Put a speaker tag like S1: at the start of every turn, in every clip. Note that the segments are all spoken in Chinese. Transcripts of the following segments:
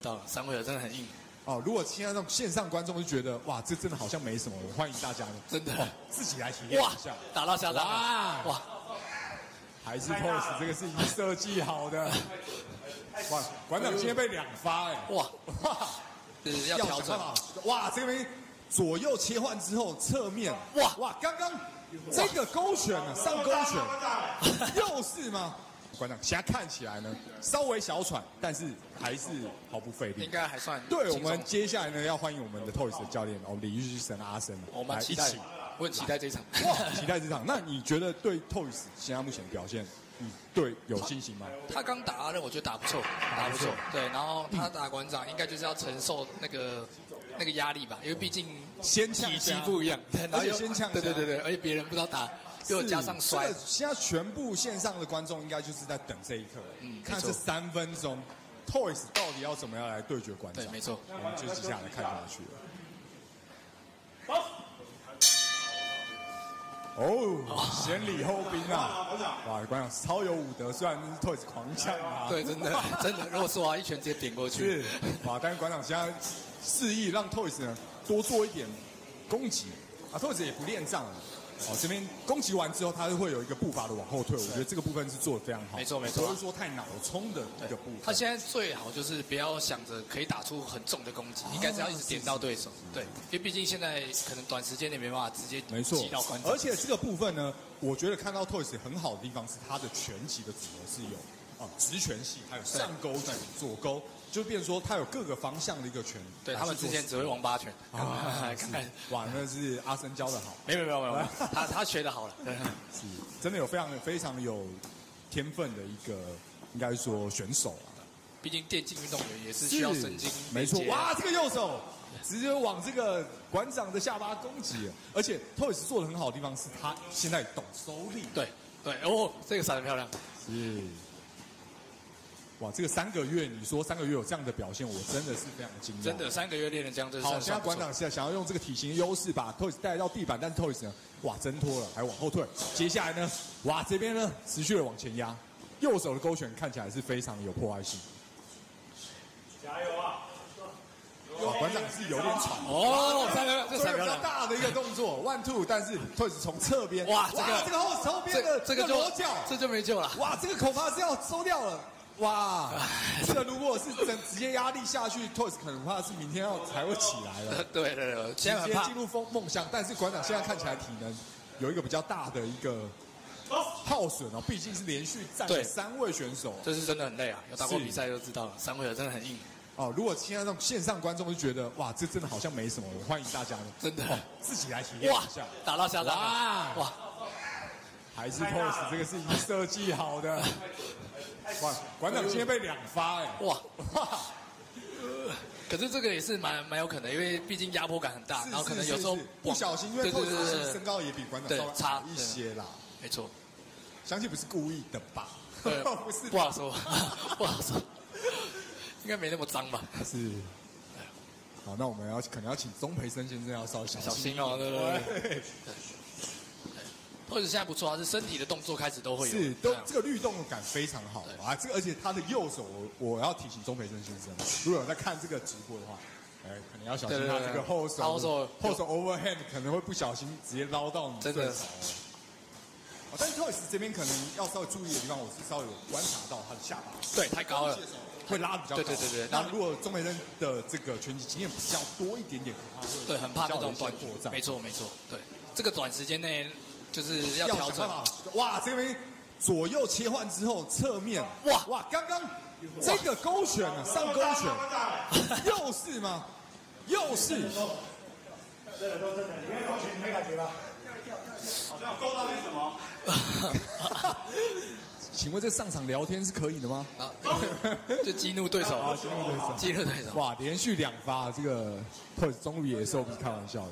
S1: 到了3回合真的很硬。
S2: 哦，如果现在那种线上观众就觉得哇，这真的好像没什么，欢迎大家
S1: 真的、
S2: 自己来体验一下。
S1: 打到下场哇，
S2: 还是 POS 这个是已经设计好的。哇，馆长今天被2发哎，哇，
S1: 要调整。
S2: 哇，这边左右切换之后侧面，哇，刚刚这个勾拳啊，上勾拳，又是吗？馆长现在看起来呢，稍微小喘，但是还是毫不费力，
S1: 应该还算。
S2: 对，我们接下来呢要欢迎我们的 Toys 的教练李玉生阿生，
S1: 我们期待，我很期待这场。
S2: 哇，期待这场。那你觉得对 Toys 现在目前表现，对有信心吗？
S1: 他刚打阿任，我觉得打不错，打不错。对，然后他打馆长，应该就是要承受那个压力吧，因为毕竟体积不一样，
S2: 而且先呛，
S1: 对，而且别人不知道打。又加上摔，
S2: 现在全部线上的观众应该就是在等这一刻，看这3分钟 ，Toys 到底要怎么样来对决馆长？
S1: 对，没错，
S2: 我们就接下来看下去了。哦，先礼后兵啊！哇，馆长超有武德，虽然是 Toys 狂呛啊。
S1: 对，真的，如果是我，一拳直接点过去。
S2: 是，哇，但是馆长现在示意让 Toys 呢多做一点攻击啊 ，Toys 也不练仗了。哦，这边攻击完之后，他会有一个步伐的往后退，我觉得这个部分是做得非常好。
S1: 没错，
S2: 不是说太脑冲的一个部分。
S1: 他现在最好就是不要想着可以打出很重的攻击，应该是要一直点到对手。对，因为毕竟现在可能短时间内没办法直接击到观众。
S2: 而且这个部分呢，我觉得看到 Toys 很好的地方是他的拳击的组合是有直拳系，还有上勾拳、左勾。就变成说，他有各个方向的一个拳。
S1: 对他们之前只会王八拳。
S2: 看看，哇，那是阿生教的好。
S1: 没有，他学的好了。
S2: 是，真的有非常有天分的一个，应该说选手啊。
S1: 毕竟电竞运动员也是需要神经。
S2: 没错，哇，这个右手直接往这个馆长的下巴攻击，而且 Toys 做的很好的地方是他现在懂收力。
S1: 对，这个闪得漂亮。
S2: 是。哇，这个3个月，你说3个月有这样的表现，我真的是非常惊讶。
S1: 真的3个月练成这样，
S2: 好，现在馆长想要用这个体型优势把 Toys 带到地板，但是 Toys 呢，哇，挣脱了，还往后退。接下来呢，哇，这边呢持续的往前压，右手的勾拳看起来是非常有破坏性。加油啊！哇，馆长是有点喘。
S1: 哦，3个，
S2: 这是比较大的一个动作，1 2，但是 Toys 从侧边，
S1: 哇，
S2: 这个后边的
S1: 这个
S2: 裸脚，
S1: 这就没救了。
S2: 哇，这个口罚是要收掉了。哇，这个如果是直接压力下去 ，Toys 可能怕是明天才会起来了。
S1: 对，
S2: 直接进入梦乡。但是馆长现在看起来体能有一个比较大的一个耗损哦，毕竟是连续战了3位选手，
S1: 这是真的很累啊。有打过比赛就知道了，3回合真的很硬。
S2: 哦，如果现在那种线上观众就觉得哇，这真的好像没什么，欢迎大家
S1: 真的
S2: 自己来体验一下。
S1: 打到下场哇，
S2: 还是 POS 这个是已经设计好的。哇，馆长今天被2发哎！哇，
S1: 可是这个也是蛮有可能，因为毕竟压迫感很大，然后可能有时候
S2: 不小心，因为 POS 身高也比馆长稍微差一些啦。
S1: 没错，
S2: 相信不是故意的吧？
S1: 不是，不好说，应该没那么脏吧？
S2: 是。好，那我们可能要请钟培生先生要稍微小心
S1: 哦，对。或者现在不错啊，是身体的动作开始都会有，
S2: 是这个律动感非常好啊。这个而且他的右手，我要提醒钟培生先生，如果有在看这个直播的话，可能要小心他这个后手 overhand 可能会不小心直接捞到你对手。但是 Toys 这边可能要稍微注意的地方，我是稍微有观察到他的下巴，
S1: 对，太高了，
S2: 会拉的比较高。
S1: 对。
S2: 那如果钟培生的这个拳击经验比较多一点点，
S1: 对，很怕那种短破绽。没错，对，这个短时间内。就是要调整。
S2: 哇，这边左右切换之后侧面，哇，刚刚这个勾拳啊，上勾拳，又是吗？又是。
S3: 真的，你没勾拳，你没感觉吧？好像勾到点什么？
S2: 请问这上场聊天是可以的吗？
S1: 就激怒对手啊，激怒对手。
S2: 哇，连续2发，这个Toys终于也是不是开玩笑的。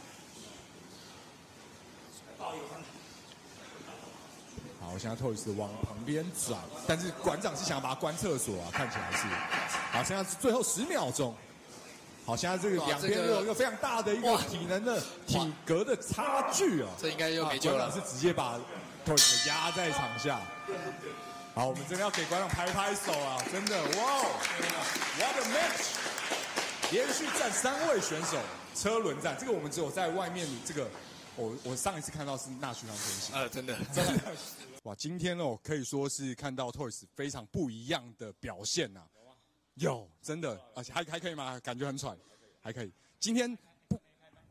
S2: 好，现在 Toys 往旁边转，但是馆长是想要把他关厕所啊，看起来是。好，现在是最后10秒钟。好，现在这个两边有一个非常大的一个体能的体格的差距啊。
S1: 这应该就没救了。
S2: 馆长是直接把 Toys 压在场下。 好，我们真的要给观众拍拍手啊！真的，哇 ，What a match！ 连续战3位选手车轮战，这个我们只有在外面这个，我上一次看到是纳须康天行。
S1: 真的。
S2: 哇，今天哦可以说是看到 Toys 非常不一样的表现呐、有，真的，而且还可以吗？感觉很喘，还可以。今天不，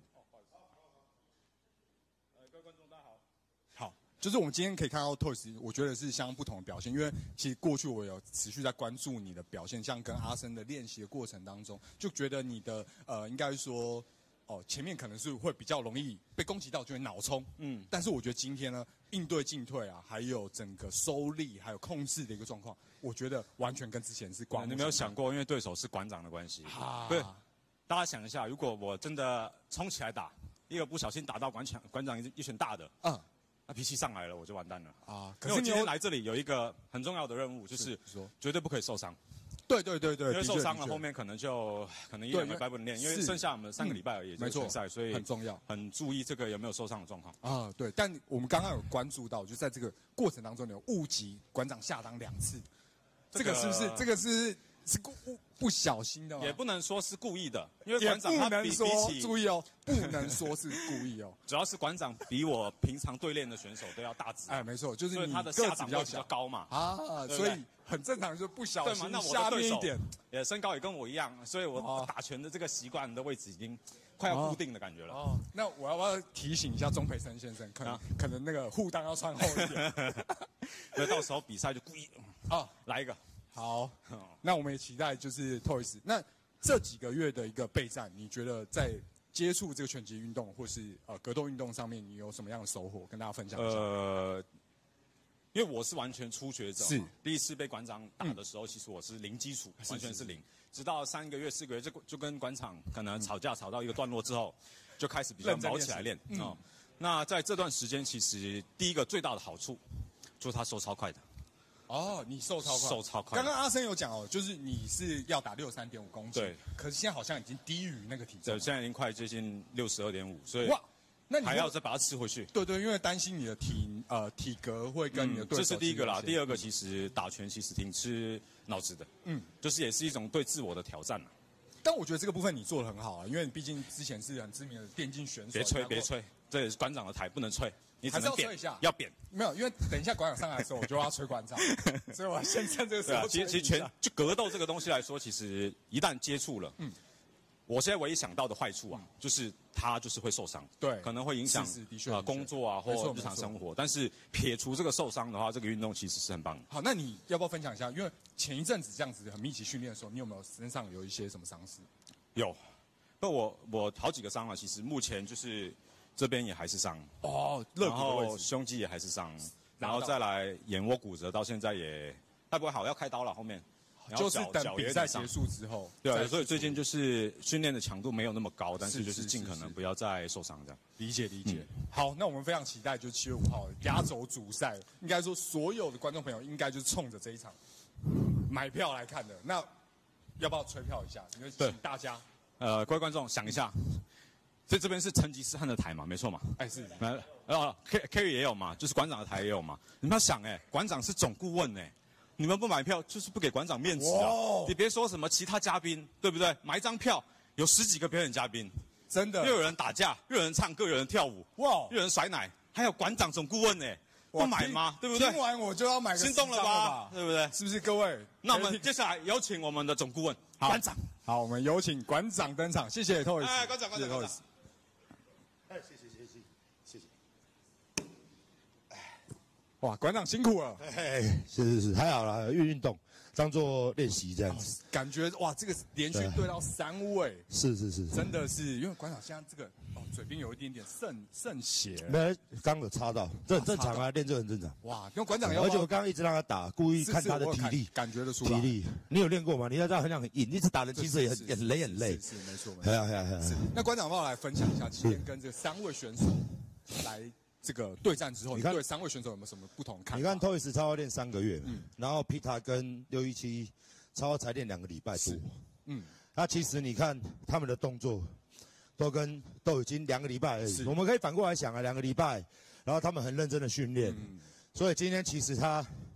S3: 各位观众大家好。
S2: 好，就是我们今天可以看到 Toys， 我觉得是相当不同的表现，因为其实过去我有持续在关注你的表现，像跟阿森的练习的过程当中，就觉得你的应该说。前面可能是会比较容易被攻击到，就会脑冲。但是我觉得今天呢，应对进退啊，还有整个收力，还有控制的一个状况，我觉得完全跟之前是刮目相看。
S4: 你没有想过，因为对手是馆长的关系。不是，大家想一下，如果我真的冲起来打，一个不小心打到馆长一拳大的，那脾气上来了，我就完蛋了啊！可是我今天来这里有一个很重要的任务，就是绝对不可以受伤。
S2: 对，
S4: 因为受伤了，后面可能1-2个礼拜不能练，因为剩下我们3个礼拜而已，没错，赛，所以
S2: 很重要，
S4: 很注意这个有没有受伤的状况
S2: 啊。对，但我们刚刚有关注到，就在这个过程当中，你有误击馆长下裆2次，这个是不是？这个是不小心的吗？
S4: 也不能说是故意的，因为馆长他比起
S2: 注意哦，不能说是故意哦，
S4: 主要是馆长比我平常对练的选手都要大只。
S2: 没错，就是你
S4: 他的下档比较高嘛，
S2: 所以很正常，就不小心下面一点，
S4: 身高也跟我一样，所以我打拳的这个习惯的位置已经快要固定的感觉了。
S2: 那我要不要提醒一下钟培生先生，可能那个护裆要穿厚一点，
S4: 所以到时候比赛就故意来一个。
S2: 好，那我们也期待就是 Toys。那这几个月的一个备战，你觉得在接触这个拳击运动或是格斗运动上面，你有什么样的收获跟大家分享一下？
S4: 因为我是完全初学者，
S2: 是
S4: 第一次被馆长打的时候，其实我是零基础，完全是零。直到3个月、4个月就跟馆长可能吵架吵到一个段落之后，就开始比较毛起来练。那在这段时间，其实第一个最大的好处就是他收超快的。
S2: 你瘦超快。刚刚阿森有讲就是你是要打63.5公斤，对。可是现在好像已经低于那个体重。
S4: 对，现在已经快接近62.5，所以那你还要再把它吃回去。
S2: 对，因为担心你的体格会跟你的对手。
S4: 这是第一个啦。第二个，其实打拳其实挺吃脑子的。就是也是一种对自我的挑战啦。
S2: 但我觉得这个部分你做得很好啊，因为你毕竟之前是很知名的电竞选手。
S4: 别吹，这也是馆长的台，不能吹。你
S2: 还是要吹一下，
S4: 要扁。
S2: 没有，因为等一下馆长上来的时候，我就要吹馆长，所以我先趁这个时候。
S4: 其实就格斗这个东西来说，其实一旦接触了，我现在唯一想到的坏处就是他就是会受伤，对，可能会影响工作啊或日常生活。但是撇除这个受伤的话，这个运动其实是很棒的。
S2: 好，那你要不要分享一下？因为前一阵子这样子很密集训练的时候，你有没有身上有一些什么伤势？
S4: 有，我好几个伤了，其实目前就是这边也还是伤
S2: 肋骨的位置，
S4: 胸肌也还是伤，然后再来眼窝骨折，到现在也不会好，要开刀了后面。
S2: 就是等比赛结束之后，
S4: 对，所以最近就是训练的强度没有那么高，但是就是尽可能不要再受伤这样。
S2: 理解。好，那我们非常期待，就是7月5号压轴主赛，应该说所有的观众朋友应该就是冲着这一场买票来看的。那要不要吹票一下？因为请大家，
S4: 各位观众想一下，所以这边是成吉思汗的台嘛，没错嘛？
S2: 是。
S4: Kerry 也有嘛，就是馆长的台也有嘛。你们要想馆长是总顾问你们不买票就是不给馆长面子啊！你别说什么其他嘉宾，对不对？买一张票有10几个表演嘉宾，
S2: 真的，
S4: 又有人打架，又有人唱歌，又有人跳舞，又有人甩奶，还有馆长总顾问不买吗？对不对？
S2: 听完我就要买个，
S4: 心动了吧？对不对？
S2: 是不是各位？
S4: 那我们接下来有请我们的总顾问馆长。
S2: 好，我们有请馆长登场，谢谢 Toys。
S4: 馆长。
S3: 谢谢。
S2: 哇，馆长辛苦了。
S3: 是，还好啦，运动当做练习这样子。
S2: 感觉哇，这个连续对到3位，
S3: 是，
S2: 真的是，因为馆长现在这个嘴边有一点点渗血，
S3: 没，刚有擦到，这很正常啊，练这很正常。
S2: 哇，因为馆长要，
S3: 而且我刚刚一直让他打，故意看他的体力，
S2: 感觉得出来。
S3: 体力，你有练过吗？你要知道很想赢，一直打人其实也很累。
S2: 是没错。
S3: 那
S2: 馆长要不要来分享一下今天跟这3位选手来这个对战之后，你对3位选手有没有什么不同看法？
S3: 你看 Toys 超练3个月，然后 Peter 跟617超才练2个礼拜多，那其实你看他们的动作都已经2个礼拜而已。我们可以反过来想2个礼拜，然后他们很认真的训练，所以今天其实他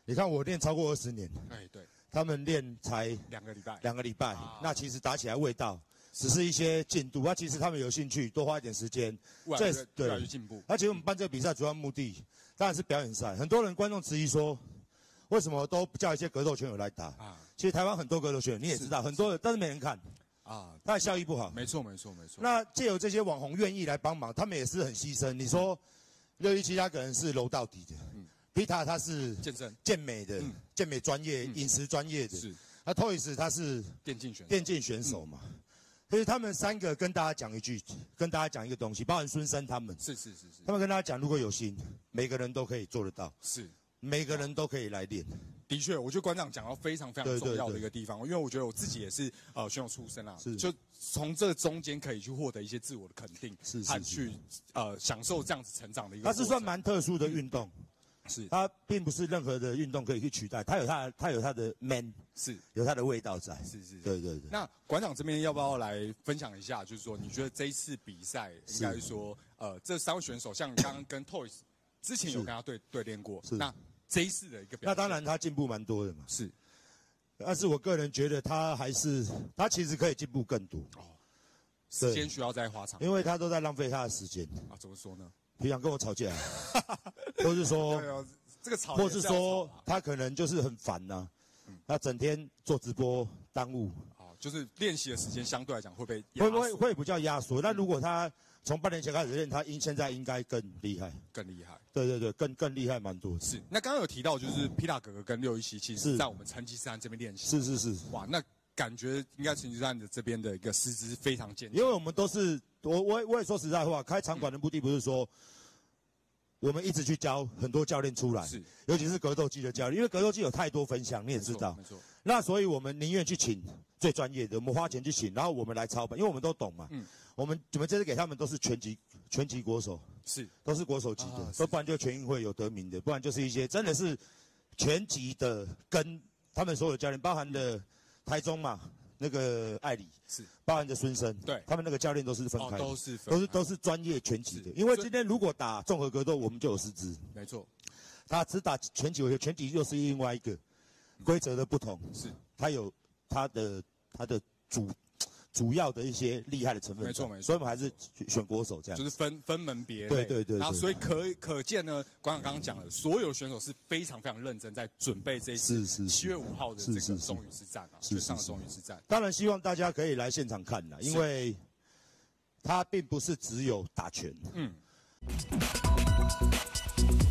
S3: 你看我练超过20年，
S2: 哎对，
S3: 他们练才
S2: 2个礼拜
S3: ，2个礼拜，那其实打起来味道。只是一些进度，其实他们有兴趣，多花一点时间，
S2: 越来越进步。
S3: 而且我们办这个比赛主要目的当然是表演赛。很多人观众质疑说，为什么都不叫一些格斗选手来打？其实台湾很多格斗选手你也知道，很多人但是没人看他的效益不好。
S2: 没错。
S3: 那借由这些网红愿意来帮忙，他们也是很牺牲。你说617他可能是柔道底的，皮塔他是健美的，健美专业、饮食专业的，那 Toys 他是电竞选手嘛。所以他们3个跟大家讲一个东西，包含孙生他们，
S2: 是，
S3: 他们跟大家讲，如果有心，每个人都可以做得到，每个人都可以来练。
S2: 的确，我觉得馆长讲到非常重要的一个地方，因为我觉得我自己也是选手出身啦，就从这中间可以去获得一些自我的肯定，和去享受这样子成长的一个。
S3: 它是算蛮特殊的运动。它并不是任何的运动可以去取代，它有它的 man， 有它的味道在，对。
S2: 那馆长这边要不要来分享一下？就是说，你觉得这一次比赛，应该说，这3位选手，像刚刚跟 Toys 之前有跟他对练过，那这一次的一个表现，
S3: 那当然他进步蛮多的嘛，
S2: 是。
S3: 但是我个人觉得他其实可以进步更多，
S2: 时间需要再花长，
S3: 因为他都在浪费他的时间
S2: 怎么说呢？
S3: 平常跟我吵架，或是说
S2: 这个吵，
S3: 或是说他可能就是很烦呐，他整天做直播耽误，
S2: 就是练习的时间相对来讲会
S3: 会比较压缩。那如果他从半年前开始练，他现在应该更厉害，对，更厉害蛮多的。
S2: 是。那刚刚有提到就是皮塔哥哥跟617，其实在我们成吉思汗这边练习，
S3: 是。
S2: 哇，那感觉应该成吉思汗的这边的一个师资非常健全，
S3: 因为我们都是我也说实在话，开场馆的目的不是说我们一直去教很多教练出来，尤其是格斗技的教练，因为格斗技有太多分享，你也知道。
S2: 没错。
S3: 那所以我们宁愿去请最专业的，我们花钱去请，然后我们来操办，因为我们都懂嘛。我们这次给他们都是拳击国手，都是国手级的，不然就全运会有得名的，不然就是一些真的是拳击的，跟他们所有的教练，包含的台中嘛。那个艾里包含着孙生，
S2: 对，
S3: 他们那个教练都是分开的，都是专业拳击的。因为今天如果打综合格斗，我们就有师资，
S2: 没错。
S3: 他只打拳击，拳击又是另外一个规则的不同，他有他的主要的一些厉害的成分，
S2: 没错。
S3: 所以我们还是选国手这样，
S2: 就是分门别
S3: 类。对。
S2: 然后所以可见呢，馆长刚刚讲了，所有选手是非常认真在准备这一次7月5号的这个中宇之战就上了中宇之战。
S3: 当然希望大家可以来现场看啦，因为它并不是只有打拳。